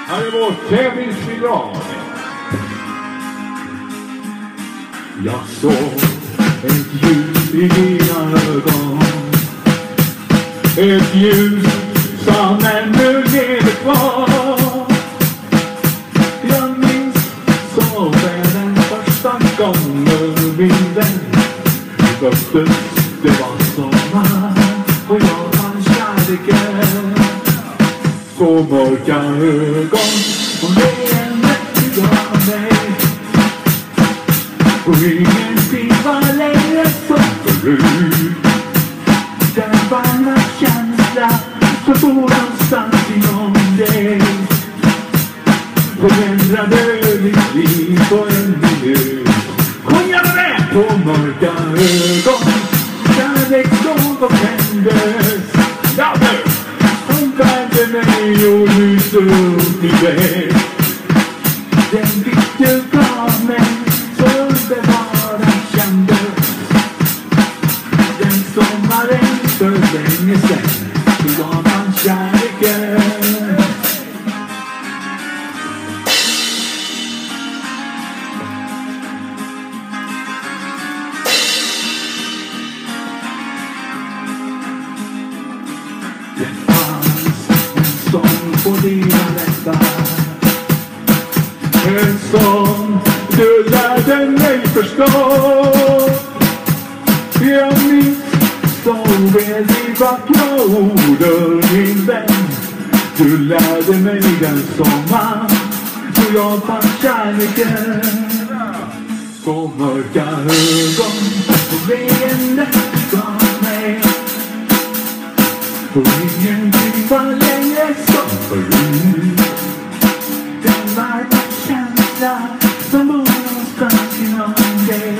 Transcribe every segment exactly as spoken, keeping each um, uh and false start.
Här är vårt tävlingsbidrag. Jag såg ett ljus i dina ögon. Ett ljus som ännu lever kvar. Jag minns så väl den första gången min vän möttes. Det var sommar och jag fann kärleken. Så mörka ögon och leendet gav mig. Och ingenting var längre som förut. Den varma känsla som bor någonstans inom dig förändrade mitt liv på en minut. Kom jag med på mörka ögon. Kärlekslåg och tändes. Ja nu! Hon värde mig och lyste upp i väg. Den blick du gav mig så underbara kändes. Den sommaren för länge sedan så gav man kärleken. Det fanns en sång på dina läppar. En sång du lärde mig förstå. Jag minns så väl i vackra orden min vän. Du lärde mig den sommaren så jag fann kärleken. Så mörka ögon och leendet gav mig. Och ingenting var längre som förut. Den varma känsla som bor någonstans inom dig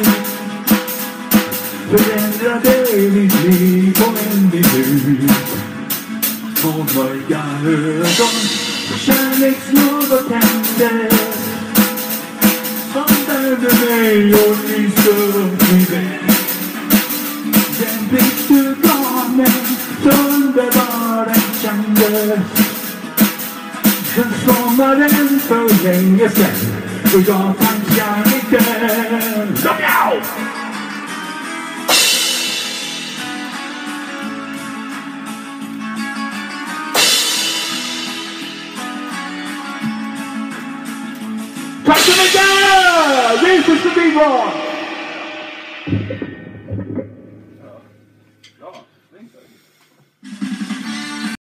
förändrade mitt liv på en minut. På mörka ögon och kärlekslåg och tändes. Som värde mig och lyste upp i väg. Den blick du gav mig så underbar den kändes. Den sommaren för länge sedan så jag fann kärleken. Look out! Tack så mycket! Jesus är bidrag!